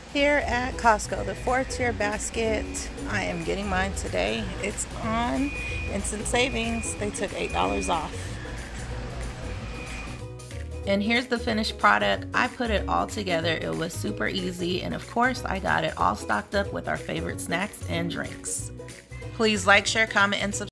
Here at Costco, the 4-tier basket. I am getting mine today. It's on instant savings. They took $8 off. And here's the finished product. I put it all together. It was super easy. And of course, I got it all stocked up with our favorite snacks and drinks. Please like, share, comment, and subscribe.